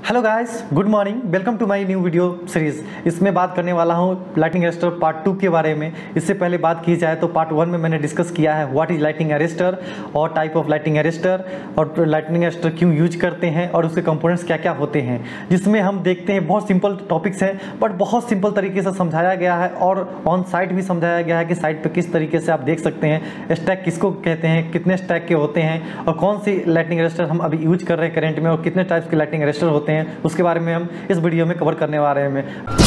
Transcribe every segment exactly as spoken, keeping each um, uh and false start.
Hello guys, good morning, welcome to my new video series. इसमें बात करने वाला हूँ लाइटनिंग अरेस्टर पार्ट टू के बारे में। इससे पहले बात की जाए तो पार्ट वन में मैंने डिस्कस किया है व्हाट इज लाइटनिंग अरेस्टर और टाइप ऑफ लाइटनिंग अरेस्टर और लाइटनिंग अरेस्टर क्यों यूज करते हैं और उसके कंपोनेंट्स क्या क्या होते हैं, जिसमें हम देखते हैं बहुत सिंपल टॉपिक्स हैं बट बहुत सिंपल तरीके से समझाया गया है और ऑन साइट भी समझाया गया है कि साइट पर किस तरीके से आप देख सकते हैं स्टैक किसको कहते हैं, कितने स्टैक के होते हैं और कौन सी लाइटनिंग अरेस्टर हम अभी यूज कर रहे हैं करेंट में और कितने टाइप्स के लाइटनिंग अरेस्टर होते हैं, उसके बारे में हम इस वीडियो में कवर करने वाले हैं।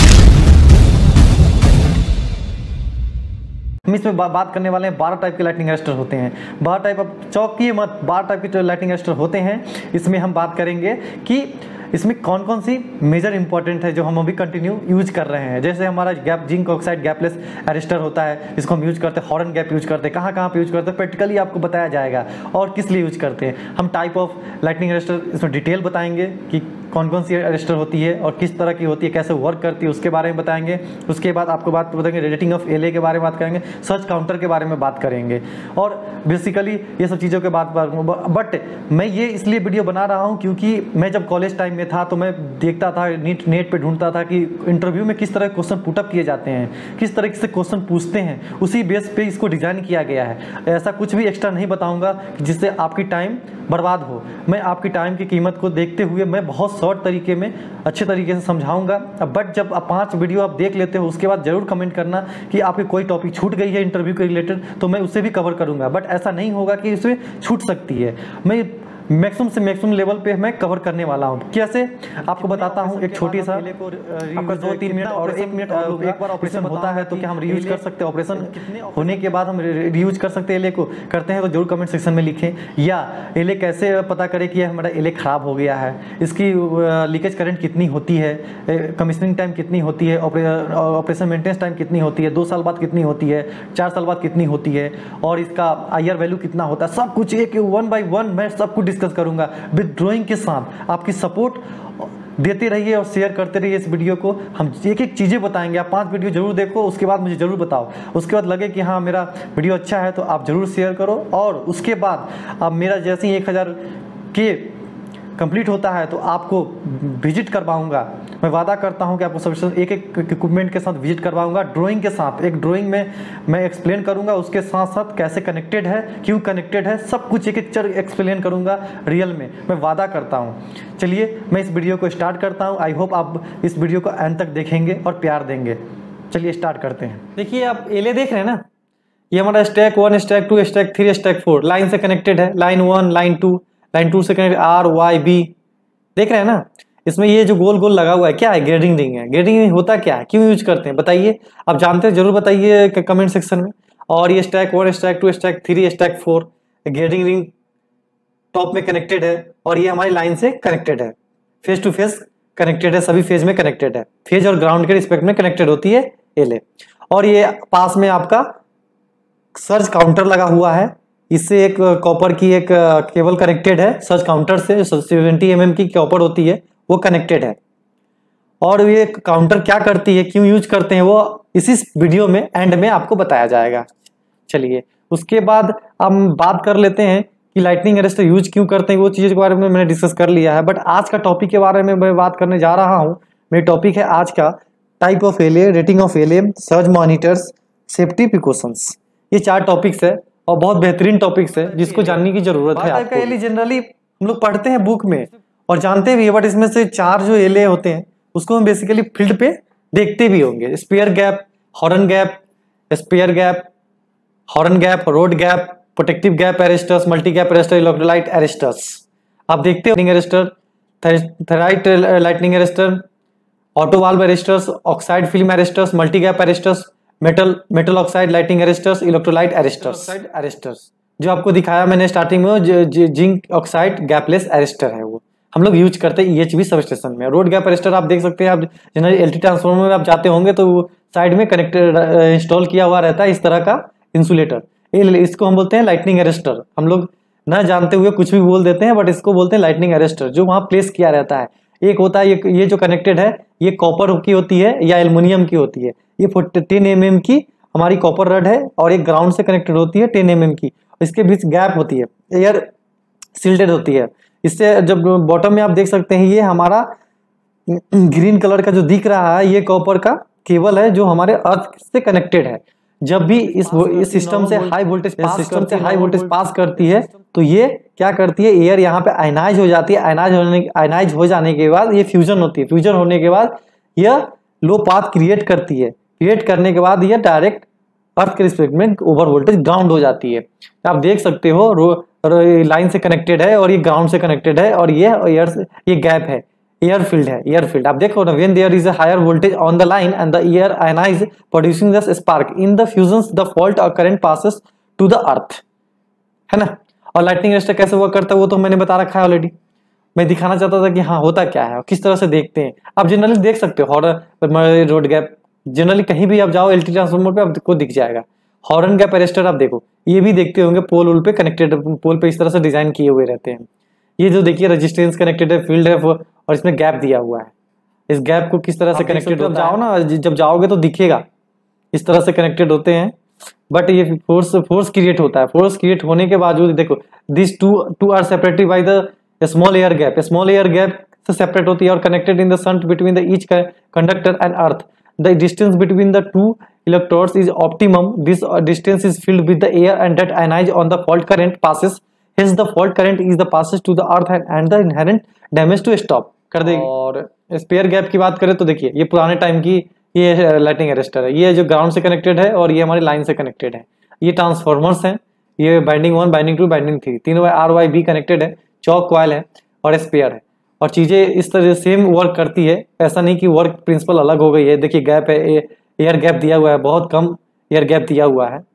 हम इसमें बा, बात करने वाले हैं बारह टाइप के लाइटनिंग अरेस्टर होते हैं। बारह टाइप, अब चौकिए मत, बारह टाइप के लाइटनिंग अरेस्टर होते हैं। इसमें हम बात करेंगे कि इसमें कौन कौन सी मेजर इंपॉर्टेंट है जो हम अभी कंटिन्यू यूज कर रहे हैं। जैसे हमारा gap zinc oxide gapless arrester होता है, इसको हम यूज करते हैं, हॉर्न गैप यूज करते हैं, कहाँ कहाँ पे यूज करते हैं प्रैक्टिकली आपको बताया जाएगा और किस लिए यूज करते हैं। हम टाइप ऑफ लाइटनिंग अरेस्टर इसमें डिटेल बताएंगे कि कौन कौन सी अरेस्टर होती है और किस तरह की होती है, कैसे वर्क करती है, उसके बारे में बताएंगे। उसके बाद आपको बात बताएंगे रेटिंग ऑफ एल ए के बारे में बात करेंगे, सर्च काउंटर के बारे में बात करेंगे और बेसिकली ये सब चीज़ों के बाद। बट मैं ये इसलिए वीडियो बना रहा हूँ क्योंकि मैं जब कॉलेज टाइम में था तो मैं देखता था, नीट नेट पे ढूंढता था कि इंटरव्यू में किस तरह क्वेश्चन पुटअप किए जाते हैं, किस तरह से क्वेश्चन पूछते हैं, उसी बेस पे इसको डिज़ाइन किया गया है। ऐसा कुछ भी एक्स्ट्रा नहीं बताऊंगा जिससे आपकी टाइम बर्बाद हो। मैं आपकी टाइम की कीमत को देखते हुए मैं बहुत शॉर्ट तरीके में अच्छे तरीके से समझाऊंगा। बट जब आप पांच वीडियो आप देख लेते हो उसके बाद जरूर कमेंट करना कि आपकी कोई टॉपिक छूट गई है इंटरव्यू के रिलेटेड, तो मैं उसे भी कवर करूंगा। बट ऐसा नहीं होगा कि उसमें छूट सकती है, मैं मैक्सिमम से मैक्सिमम लेवल पे मैं कवर करने वाला हूँ। कैसे आपको बताता हूँ, एक छोटी सा आपका दो तीन मिनट और एक मिनट एक बार ऑपरेशन होता है तो क्या हम रीयूज कर सकते हैं? ऑपरेशन होने के बाद हम रीयूज कर सकते हैं एले को? करते हैं तो जरूर कमेंट सेक्शन में लिखें। या एले कैसे पता करें कि हमारा एले खराब हो गया है, इसकी लीकेज करंट कितनी होती है, कमीशनिंग टाइम कितनी होती है, ऑपरेशन मेंटेनेंस टाइम कितनी होती है, दो साल बाद कितनी होती है, चार साल बाद कितनी होती है और इसका आई आर वैल्यू कितना होता है, सब कुछ एक वन बाई वन मैं सब कुछ डिस्कस करूंगा विद ड्राइंग के साथ। आपकी सपोर्ट देते रहिए और शेयर करते रहिए इस वीडियो को। हम एक एक चीज़ें बताएंगे, आप पांच वीडियो जरूर देखो, उसके बाद मुझे जरूर बताओ। उसके बाद लगे कि हाँ मेरा वीडियो अच्छा है तो आप जरूर शेयर करो और उसके बाद अब मेरा जैसे ही एक हज़ार के कंप्लीट होता है तो आपको विजिट करवाऊंगा। मैं वादा करता हूं कि आपको सब एक एक इक्विपमेंट के साथ विजिट करवाऊंगा, ड्राइंग के साथ। एक ड्राइंग में मैं एक्सप्लेन करूंगा, उसके साथ साथ कैसे कनेक्टेड है, क्यों कनेक्टेड है, सब कुछ एक एक चर एक्सप्लेन करूंगा रियल में, मैं वादा करता हूं। चलिए मैं इस वीडियो को स्टार्ट करता हूं। आई होप आप इस वीडियो को एंड तक देखेंगे और प्यार देंगे। चलिए स्टार्ट करते हैं। देखिए आप एले देख रहे हैं ना, ये हमारा stack one, stack two, stack three, stack four line से कनेक्टेड है। Line one, line two, line two से कनेक्ट आर वाई बी, देख रहे हैं ना। इसमें ये जो गोल गोल लगा हुआ है क्या है? ग्रेडिंग रिंग है। ग्रेडिंग रिंग होता क्या है, क्यों यूज करते हैं बताइए? आप जानते हैं जरूर बताइए कमेंट सेक्शन में। और ये stack one, stack two, stack three, stack four, grading ring top में कनेक्टेड है और ये हमारी लाइन से कनेक्टेड है, फेस टू फेस कनेक्टेड है, सभी फेज में कनेक्टेड है, फेज और ग्राउंड के रिस्पेक्ट में कनेक्टेड होती है एले। और ये पास में आपका सर्ज काउंटर लगा हुआ है, इससे एक कॉपर की एक केबल कनेक्टेड है सर्च काउंटर से, सेवेंटी एम एम की कॉपर होती है वो कनेक्टेड है। और ये काउंटर क्या करती है, क्यों यूज करते हैं, वो इसी वीडियो में एंड में आपको बताया जाएगा। चलिए उसके बाद हम बात कर लेते हैं कि लाइटनिंग अरेस्टर यूज क्यों करते हैं। वो चीज़ के बारे में मैंने डिस्कस कर लिया है। बट आज का टॉपिक के बारे में मैं बात करने जा रहा हूँ। मेरी टॉपिक है आज का type of LA, rating of LA, surge monitors, safety precautions. ये चार टॉपिक्स है और बहुत बेहतरीन टॉपिक्स है जिसको जानने की जरूरत है आपको। एले जनरली हम लोग पढ़ते हैं बुक में और जानते भी है, बट इसमें से चार जो एले होते हैं उसको हम बेसिकली फील्ड पे देखते भी होंगे। Spare gap, horn gap, spare gap, horn gap, rod gap, protective gap arresters, multi gap arrester, electrolyte arresters आप देखते हो। Arrester, thyrite lightning arrester, auto valve arresters, oxide film arresters, multi gap arresters, metal metal oxide lighting arresters, electrolyte arresters arresters जो आपको दिखाया मैंने starting में, zinc oxide gapless arrester है, वो हम लोग यूज करते हैं ईएचवी सब स्टेशन में। रोड गैप अरेस्टर आप देख सकते हैं, आप जनरली एलटी ट्रांसफार्मर में आप जाते होंगे तो साइड में कनेक्टेड इंस्टॉल किया हुआ रहता है इस तरह का इंसुलेटर, इसको हम बोलते हैं लाइटनिंग अरेस्टर। हम लोग ना जानते हुए कुछ भी बोल देते हैं बट इसको बोलते हैं लाइटनिंग अरेस्टर, जो वहाँ प्लेस किया रहता है। एक होता है ये ये जो कनेक्टेड है ये कॉपर की होती है या एल्युमिनियम की होती है। ये टेन एम एम की हमारी कॉपर रड है और एक ग्राउंड से कनेक्टेड होती है टेन एम एम की, इसके बीच गैप होती है, एयर सील्डेड होती है। इससे जब बॉटम में आप देख सकते हैं ये हमारा ग्रीन कलर का जो दिख रहा है ये कॉपर का केबल है जो हमारे अर्थ से कनेक्टेड है। जब भी इस इस सिस्टम से हाई वोल्टेज सिस्टम से हाई वोल्टेज पास करती है तो ये क्या करती है, एयर यहाँ पे आयनाइज हो जाती है। आयनाइज होने आयनाइज हो जाने के बाद ये फ्यूजन होती है। फ्यूजन होने के बाद यह लो पाथ क्रिएट करती है। क्रिएट करने के बाद यह डायरेक्ट अर्थ के रिस्पेक्ट में ओवर वोल्टेज ग्राउंड हो जाती है। आप देख सकते हो लाइन से कनेक्टेड है और ये ग्राउंड से कनेक्टेड है और ये एयर ये गैप है, एयर फील्ड है, एयर फील्ड। आप देखो ना, when there is a higher voltage on the line and the air ionize producing the spark in the fusion the fault और current passes to the earth, है ना। और lightning arrester कैसे work करता है वो तो मैंने बता रखा है ऑलरेडी। मैं दिखाना चाहता था कि हाँ होता क्या है और किस तरह से देखते हैं। आप जनरली देख सकते हो हॉर्न रोड गैप, जनरली कहीं भी आप जाओ एलटी ट्रांसफार्मर पे आपको दिख जाएगा। हॉर्न गैप अरेस्टर आप देखो, ये भी देखते होंगे पोल उल पे कनेक्टेड, पोल पे इस तरह से डिजाइन किए हुए रहते हैं। ये जो देखिए रेजिस्टेंस कनेक्टेड है, फील्ड है और इसमें गैप दिया हुआ है। इस गैप को किस तरह से कनेक्टेड होता है, जाओ ना, जब जाओगे तो दिखेगा इस तरह से कनेक्टेड होते हैं। बट ये फोर्स फोर्स क्रिएट होता है। फोर्स क्रिएट होने के बावजूद देखो this two two are separated by the small air gap. Small air gap से सेपरेट होती है और connected in the shunt between the each conductor and earth. The distance between the two electrodes is optimum. This distance is filled with the air and that ionized on the fault current passes. Hence the fault current is the passes to the earth and, and the inherent damage to stop कर देगी। और spare gap की बात करें तो देखिए ये पुराने टाइम की ये लाइटनिंग अरेस्टर है। ये जो ग्राउंड से कनेक्टेड है और ये हमारी लाइन से कनेक्टेड है। ये ट्रांसफॉर्मर्स हैं, ये binding one, binding two, binding three, तीनों आर वाई बी कनेक्टेड है। चौक कॉइल है और स्पेयर है और चीजें इस तरह सेम वर्क करती है। ऐसा नहीं कि वर्क प्रिंसिपल अलग हो गई है। देखिए गैप है, एयर गैप दिया हुआ है, बहुत कम एयर गैप दिया हुआ है।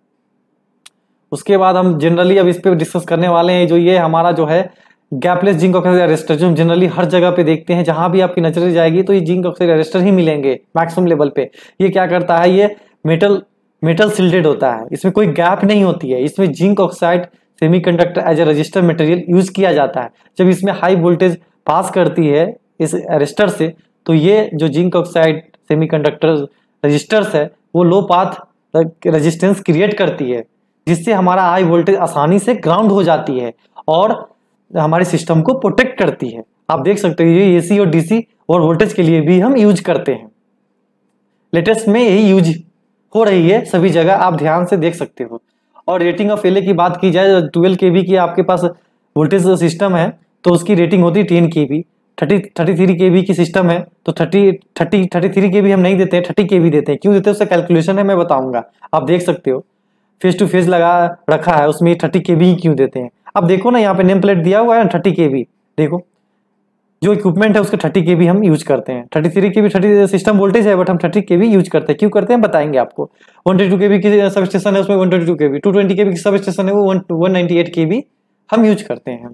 उसके बाद हम जनरली अब इस पे डिस्कस करने वाले हैं जो ये हमारा जो है गैपलेस जिंक ऑक्साइड अरेस्टर, जो हम जनरली हर जगह पे देखते हैं। जहां भी आपकी नजर जाएगी तो ये जिंक ऑक्साइड अरेस्टर ही मिलेंगे मैक्सिमम लेवल पे। ये क्या करता है, ये मेटल मेटल सिल्डेड होता है, इसमें कोई गैप नहीं होती है। इसमें zinc oxide semiconductor as a resistor material use किया जाता है। जब इसमें हाई वोल्टेज पास करती है इस अरेस्टर से तो ये जो जिंक ऑक्साइड सेमीकंडक्टर रजिस्टर्स है वो लो पाथ रेजिस्टेंस क्रिएट करती है, जिससे हमारा हाई वोल्टेज आसानी से ग्राउंड हो जाती है और हमारे सिस्टम को प्रोटेक्ट करती है। आप देख सकते हो ये एसी और डीसी और वोल्टेज के लिए भी हम यूज करते हैं। लेटेस्ट में यही यूज हो रही है सभी जगह, आप ध्यान से देख सकते हो। और रेटिंग ऑफ एलए की बात की जाए, ट्वेल्व के बी की आपके पास वोल्टेज सिस्टम है तो उसकी रेटिंग होती है ten K V. Thirty thirty three K V की सिस्टम है तो thirty thirty thirty three K V हम नहीं देते हैं, थर्टी के बी देते हैं। क्यों देते हैं उसका कैलकुलेशन है, मैं बताऊंगा। आप देख सकते हो फेस टू फेस लगा रखा है, उसमें थर्टी के बी क्यों देते हैं। अब देखो ना यहाँ पे नेम प्लेट दिया हुआ है थर्टी के बी, देखो जो इक्विपमेंट है उसका थर्टी के बी हम यूज करते हैं। Thirty three K V thirty system voltage है बट हम थर्टी के बी यूज करते हैं। क्यों करते हैं बताएंगे आपको। One twenty two K V की सब स्टेशन है उसमें one twenty two K V, two twenty K V की सब स्टेशन है वो one ninety eight K V हम यूज करते हैं।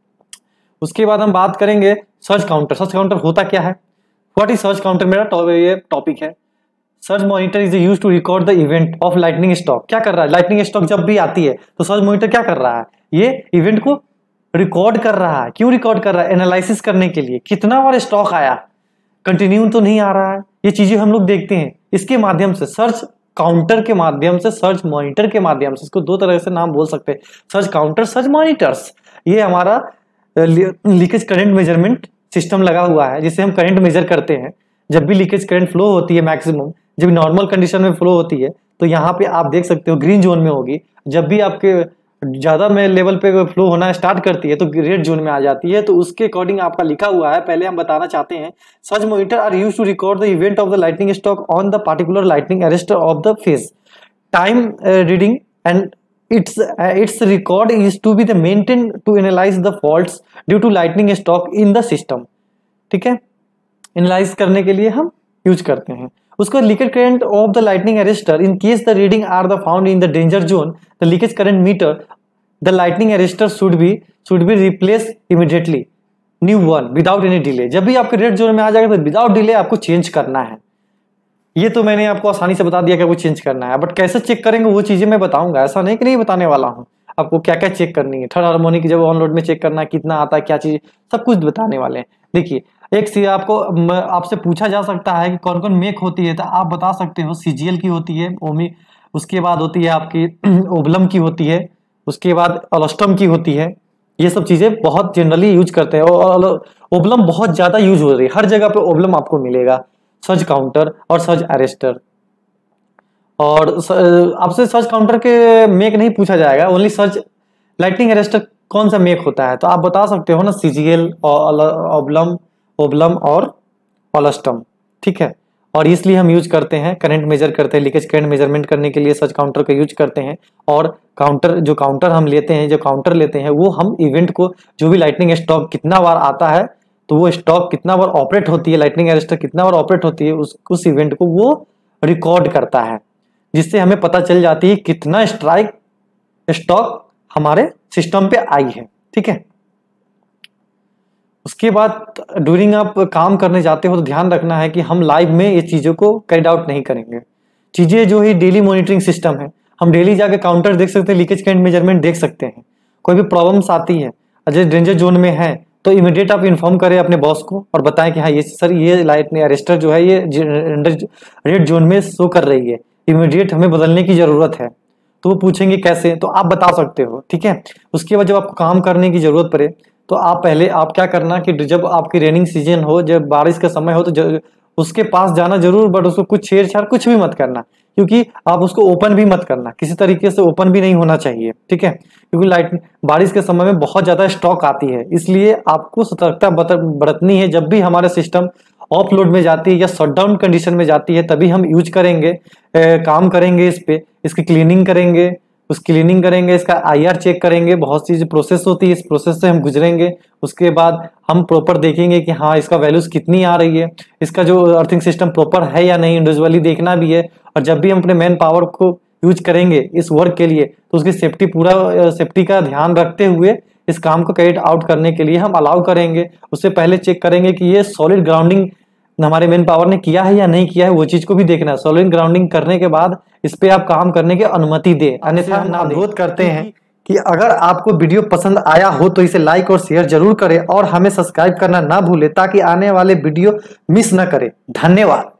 उसके बाद हम बात करेंगे सर्च काउंटर। सर्च काउंटर होता क्या है, व्हाट इज सर्च काउंटर, मेरा ये टॉपिक है। Surge monitor is used to record the event of lightning stroke. क्या कर रहा है, लाइटनिंग स्टॉक जब भी आती है तो सर्च मॉनिटर क्या कर रहा है, ये इवेंट को रिकॉर्ड कर रहा है। क्यों रिकॉर्ड कर रहा है, एनालिसिस करने के लिए कितना बार स्टॉक आया, कंटिन्यू तो नहीं आ रहा है, ये चीजें हम लोग देखते हैं। इसके माध्यम से सर्च काउंटर के माध्यम से, सर्च मॉनिटर के माध्यम से, इसको दो तरह से नाम बोल सकते हैं, सर्च काउंटर, सर्च मॉनिटर्स। ये हमारा लीकेज करंट मेजरमेंट सिस्टम लगा हुआ है जिससे हम करंट मेजर करते हैं। जब भी लीकेज करंट फ्लो होती है, मैक्सिमम जब नॉर्मल कंडीशन में फ्लो होती है तो यहाँ पे आप देख सकते हो ग्रीन जोन में होगी। जब भी आपके ज्यादा में लेवल पे फ्लो होना स्टार्ट करती है तो रेड जोन में आ जाती है। तो उसके अकॉर्डिंग आपका लिखा हुआ है। पहले हम बताना चाहते हैं, surge monitor are used to record the event of the lightning stroke on the particular lightning arrester of the phase time reading and its uh, its record is to be the maintained to analyze the faults due to lightning stock in the system। ठीक है, analyse करने के लिए हम use करते हैं उसको। Leakage current of the lightning arrester in case the reading are the found in the danger zone the leakage current meter the lightning arrester should be should be replace immediately new one without any delay. जब भी आपके red zone में आ जाएगा तो without delay आपको change करना है। ये तो मैंने आपको आसानी से बता दिया कि वो चेंज करना है, बट कैसे चेक करेंगे वो चीजें मैं बताऊंगा। ऐसा नहीं कि नहीं बताने वाला हूँ, आपको क्या क्या चेक करनी है। थर्ड हार्मोनिक जब ऑन लोड में चेक करना है कितना आता है, क्या चीज, सब कुछ बताने वाले हैं। देखिए एक सी आपको आपसे पूछा जा सकता है कि कौन कौन मेक होती है, तो आप बता सकते हो सीजीएल की होती है, ओमी, उसके बाद होती है आपकी ओबलम की होती है, उसके बाद अलोस्टम की होती है, ये सब चीज़ें बहुत जनरली यूज करते हैं। और ओब्लम बहुत ज़्यादा यूज हो रही है, हर जगह पे ओब्लम आपको मिलेगा, सर्च काउंटर और सर्च अरेस्टर। और आपसे सर्च काउंटर के मेक नहीं पूछा जाएगा, ओनली सर्च लाइटनिंग अरेस्टर कौन सा मेक होता है, तो आप बता सकते हो ना, सीजीएल, ओब्लम ओब्लम और ओलस्टम, ठीक है। और इसलिए हम यूज करते हैं, करंट मेजर करते हैं, लीकेज करंट मेजरमेंट करने के लिए सर्च काउंटर का यूज करते हैं। और काउंटर, जो काउंटर हम लेते हैं, जो काउंटर लेते हैं वो हम इवेंट को, जो भी लाइटनिंग स्टॉक कितना बार आता है, तो वो स्टॉक कितना बार ऑपरेट होती है, लाइटनिंग अरेस्टर कितना बार ऑपरेट होती है, उस उस इवेंट को वो रिकॉर्ड करता है, जिससे हमें पता चल जाती है कितना स्ट्राइक स्टॉक हमारे सिस्टम पे आई है, ठीक है। उसके बाद ड्यूरिंग आप काम करने जाते हो तो ध्यान रखना है कि हम लाइव में ये चीज़ों को कैरी आउट नहीं करेंगे। चीज़ें जो ही डेली मॉनिटरिंग सिस्टम है, हम डेली जाके काउंटर देख सकते हैं, लीकेज करंट मेजरमेंट देख सकते हैं। कोई भी प्रॉब्लम्स आती है, अगर डेंजर जोन में है, तो इमीडिएट आप इन्फॉर्म करें अपने बॉस को और बताएं कि हाँ ये सर ये लाइट अरेस्टर जो है ये रेड जोन में शो कर रही है, इमीडिएट हमें बदलने की ज़रूरत है। तो वो पूछेंगे कैसे, तो आप बता सकते हो, ठीक है। उसके बाद जब आपको काम करने की ज़रूरत पड़े तो आप पहले आप क्या करना कि जब आपकी रेनिंग सीजन हो, जब बारिश का समय हो, तो उसके पास जाना जरूर, बट उसको कुछ छेड़छाड़ कुछ भी मत करना, क्योंकि आप उसको ओपन भी मत करना, किसी तरीके से ओपन भी नहीं होना चाहिए, ठीक है। क्योंकि लाइट बारिश के समय में बहुत ज़्यादा स्टॉक आती है, इसलिए आपको सतर्कता बरतनी है। जब भी हमारा सिस्टम ऑफ लोड में जाती है या शटडाउन कंडीशन में जाती है, तभी हम यूज करेंगे, ए, काम करेंगे इस पे, इसकी क्लीनिंग करेंगे, उस क्लीनिंग करेंगे, इसका आईआर चेक करेंगे, बहुत सी जो प्रोसेस होती है इस प्रोसेस से हम गुजरेंगे। उसके बाद हम प्रॉपर देखेंगे कि हाँ इसका वैल्यूज कितनी आ रही है, इसका जो अर्थिंग सिस्टम प्रॉपर है या नहीं, इंडिविजुअली देखना भी है। और जब भी हम अपने मैन पावर को यूज करेंगे इस वर्क के लिए, तो उसकी सेफ्टी, पूरा सेफ्टी का ध्यान रखते हुए इस काम को कैरी आउट करने के लिए हम अलाउ करेंगे। उससे पहले चेक करेंगे कि ये सॉलिड ग्राउंडिंग हमारे मैन पावर ने किया है या नहीं किया है, वो चीज को भी देखना है। सॉलिड ग्राउंडिंग करने के बाद इस पे आप काम करने की अनुमति दे, अन्यथा हम अनुरोध करते हैं कि अगर आपको वीडियो पसंद आया हो तो इसे लाइक और शेयर जरूर करें और हमें सब्सक्राइब करना ना भूलें, ताकि आने वाले वीडियो मिस ना करें। धन्यवाद।